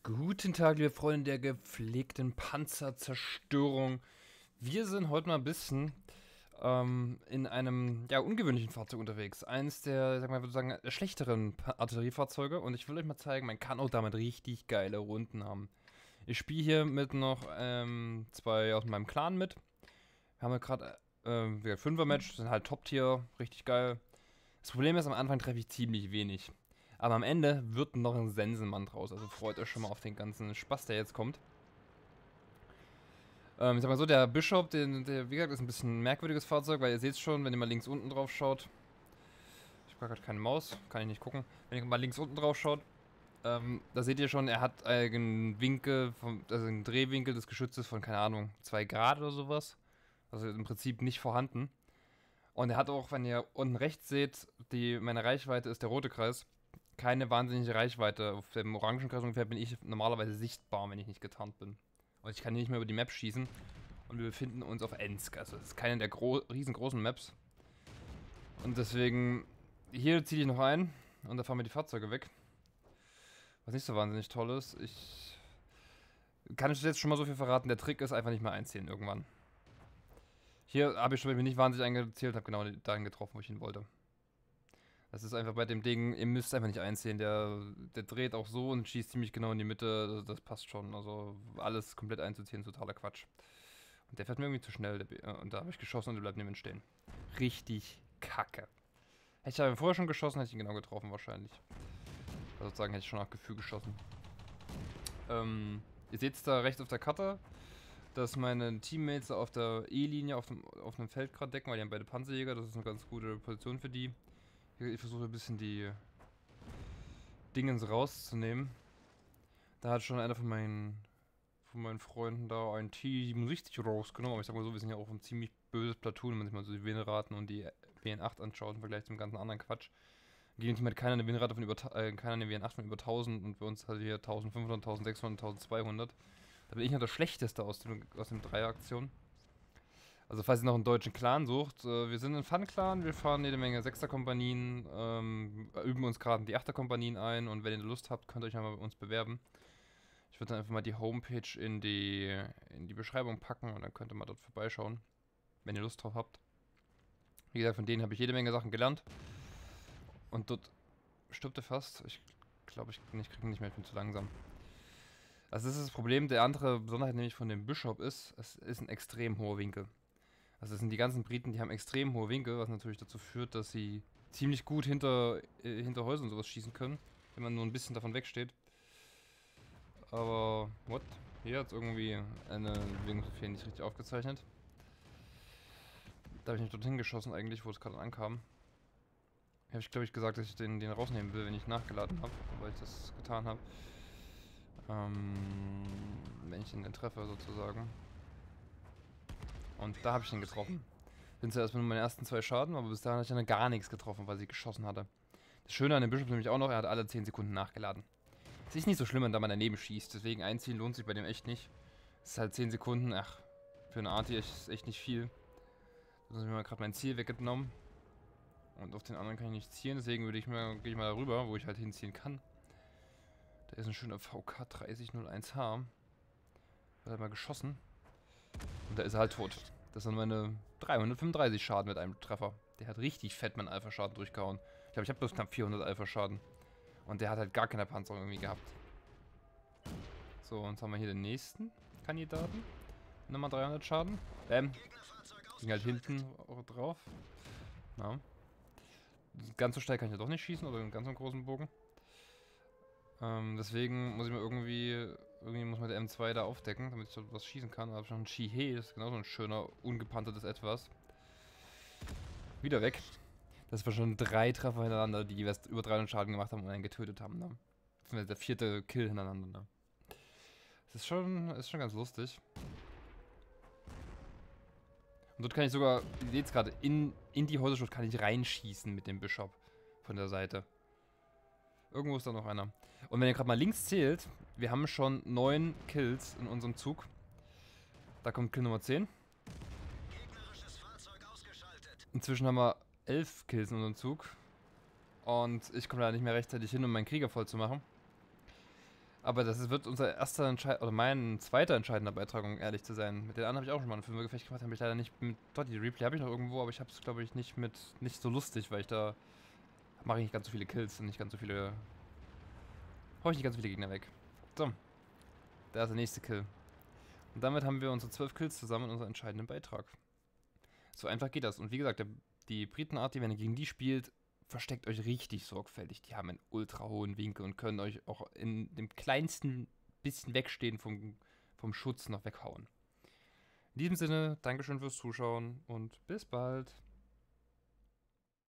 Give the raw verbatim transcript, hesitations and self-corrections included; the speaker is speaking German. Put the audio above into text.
Guten Tag, liebe Freunde der gepflegten Panzerzerstörung. Wir sind heute mal ein bisschen ähm, in einem ja, ungewöhnlichen Fahrzeug unterwegs. Eins der, sag mal, würde sagen, der schlechteren Pa- Artilleriefahrzeuge. Und ich will euch mal zeigen, man kann auch damit richtig geile Runden haben. Ich spiele hier mit noch ähm, zwei aus meinem Clan mit. Wir haben ja gerade äh, äh, Fünfer-Match, sind halt Top-Tier, richtig geil. Das Problem ist, am Anfang treffe ich ziemlich wenig. Aber am Ende wird noch ein Sensenmann draus. Also freut euch schon mal auf den ganzen Spaß, der jetzt kommt. Ähm, ich sag mal so, der Bischof, den, der, wie gesagt, ist ein bisschen ein merkwürdiges Fahrzeug, weil ihr seht schon, wenn ihr mal links unten drauf schaut. Ich habe gerade keine Maus, kann ich nicht gucken. Wenn ihr mal links unten drauf schaut, ähm, da seht ihr schon, er hat einen Winkel, vom, also einen Drehwinkel des Geschützes von, keine Ahnung, zwei Grad oder sowas. Also im Prinzip nicht vorhanden. Und er hat auch, wenn ihr unten rechts seht, die, meine Reichweite ist der rote Kreis. Keine wahnsinnige Reichweite. Auf dem orangen Kreis ungefähr bin ich normalerweise sichtbar, wenn ich nicht getarnt bin. Und ich kann hier nicht mehr über die Map schießen. Und wir befinden uns auf Ensk. Also das ist keine der riesengroßen Maps. Und deswegen, hier ziehe ich noch ein. Und da fahren wir die Fahrzeuge weg. Was nicht so wahnsinnig toll ist. Ich kann euch jetzt schon mal so viel verraten. Der Trick ist einfach nicht mehr einziehen irgendwann. Hier habe ich schon nicht wahnsinnig eingezählt, habe genau dahin getroffen, wo ich hin wollte. Das ist einfach bei dem Ding, ihr müsst einfach nicht einziehen. Der, der dreht auch so und schießt ziemlich genau in die Mitte. Das, das passt schon. Also alles komplett einzuziehen, ist totaler Quatsch. Und der fährt mir irgendwie zu schnell. Der, äh, und da habe ich geschossen und der bleibt neben mir stehen. Richtig kacke. Hätte ich aber vorher schon geschossen, hätte ich ihn genau getroffen wahrscheinlich. Also sozusagen hätte ich schon nach Gefühl geschossen. Ähm, ihr seht es da rechts auf der Karte, dass meine Teammates auf der E-Linie auf, dem, auf einem Feld gerade decken, weil die haben beide Panzerjäger. Das ist eine ganz gute Position für die. Ich versuche ein bisschen die Dingens rauszunehmen. Da hat schon einer von meinen von meinen Freunden da ein T siebenundsechzig rausgenommen. Aber ich sag mal so, wir sind ja auch ein ziemlich böses Platoon, wenn man sich mal so die Winraten und die W N acht anschaut im Vergleich zum ganzen anderen Quatsch. Gegen Team hat keiner eine Winrate von über äh, keiner eine W N acht von über tausend und bei uns hat hier eintausendfünfhundert, eintausendsechshundert, eintausendzweihundert. Da bin ich noch der Schlechteste aus dem, aus dem Dreier-Aktion. Also falls ihr noch einen deutschen Clan sucht, äh, wir sind ein Fun-Clan, wir fahren jede Menge Sechser-Kompanien, ähm, üben uns gerade in die Achter-Kompanien ein und wenn ihr Lust habt, könnt ihr euch mal bei uns bewerben. Ich würde dann einfach mal die Homepage in die, in die Beschreibung packen und dann könnt ihr mal dort vorbeischauen, wenn ihr Lust drauf habt. Wie gesagt, von denen habe ich jede Menge Sachen gelernt und dort stirbt er fast. Ich glaube, ich, ich kriege ihn nicht mehr, ich bin zu langsam. Also das ist das Problem, der andere Besonderheit nämlich von dem Bischof ist, es ist ein extrem hoher Winkel. Also das sind die ganzen Briten, die haben extrem hohe Winkel, was natürlich dazu führt, dass sie ziemlich gut hinter, äh, hinter Häusern und sowas schießen können, wenn man nur ein bisschen davon wegsteht. Aber, what? Hier hat es irgendwie eine Bewegungsbefehl nicht richtig aufgezeichnet. Da habe ich mich dorthin geschossen eigentlich, wo es gerade ankam. Habe ich glaube ich gesagt, dass ich den, den rausnehmen will, wenn ich nachgeladen habe, weil ich das getan habe. Ähm, wenn ich ihn dann treffe sozusagen. Und da habe ich ihn getroffen. Sind es ja erstmal nur meine ersten zwei Schaden, aber bis dahin hatte ich dann gar nichts getroffen, weil sie geschossen hatte. Das Schöne an dem Bischof nämlich auch noch, er hat alle zehn Sekunden nachgeladen. Es ist nicht so schlimm, wenn da man daneben schießt, deswegen einziehen lohnt sich bei dem echt nicht. Es ist halt zehn Sekunden, ach, für eine Arti ist echt nicht viel. Da habe ich mir gerade mein Ziel weggenommen. Und auf den anderen kann ich nicht zielen, deswegen würde ich mal, gehe ich mal darüber, wo ich halt hinziehen kann. Da ist ein schöner V K dreißig null eins H. Da hat er mal geschossen. Und da ist er halt tot. Das sind meine dreihundertfünfunddreißig Schaden mit einem Treffer. Der hat richtig fett meinen Alpha-Schaden durchgehauen. Ich glaube, ich habe bloß knapp vierhundert Alpha-Schaden. Und der hat halt gar keine Panzerung irgendwie gehabt. So, und jetzt haben wir hier den nächsten Kandidaten. Nochmal dreihundert Schaden. Ähm, ging halt hinten drauf. Na. Ganz so steil kann ich ja doch nicht schießen, oder einen ganz so großen Bogen. Ähm, deswegen muss ich mal irgendwie, irgendwie muss man der M zwei da aufdecken, damit ich dort was schießen kann. Da habe ich noch einen Shihe, das ist genauso ein schöner, ungepanzertes Etwas. Wieder weg. Das war schon drei Treffer hintereinander, die jeweils über dreihundert Schaden gemacht haben und einen getötet haben, ne? Das ist der vierte Kill hintereinander, ne? Das ist schon, ist schon ganz lustig. Und dort kann ich sogar, ihr seht es gerade, in, in die Häuserschlucht kann ich reinschießen mit dem Bischof von der Seite. Irgendwo ist da noch einer. Und wenn ihr gerade mal links zählt, wir haben schon neun Kills in unserem Zug. Da kommt Kill Nummer zehn. Inzwischen haben wir elf Kills in unserem Zug. Und ich komme leider nicht mehr rechtzeitig hin, um meinen Krieger voll zu machen. Aber das ist- wird unser erster Entscheid oder mein zweiter entscheidender Beitrag, um ehrlich zu sein. Mit den anderen habe ich auch schon mal ein Fünfergefecht gemacht, habe ich leider nicht mit. Dort, die Replay habe ich noch irgendwo, aber ich habe es, glaube ich, nicht mit. Nicht so lustig, weil ich da mache ich nicht ganz so viele Kills und nicht ganz so viele. Hau ich nicht ganz so viele Gegner weg. So, da ist der nächste Kill. Und damit haben wir unsere zwölf Kills zusammen in unserem entscheidenden Beitrag. So einfach geht das. Und wie gesagt, der, die Britenarty, wenn ihr gegen die spielt, versteckt euch richtig sorgfältig. Die haben einen ultra hohen Winkel und können euch auch in dem kleinsten bisschen wegstehen vom, vom Schutz noch weghauen. In diesem Sinne, Dankeschön fürs Zuschauen und bis bald.